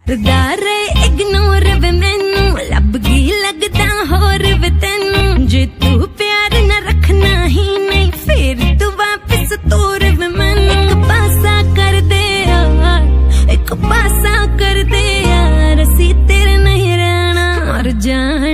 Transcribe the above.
दारे इग्नोर वे मैनू लब गई लगदा होर वे तेनू। जे तू प्यार न रखना ही नहीं फिर तू वापस तोर वे मैनू। एक पासा कर दे यार, एक पासा कर दे यार, असी तेरे नहीं रहना मर जाना।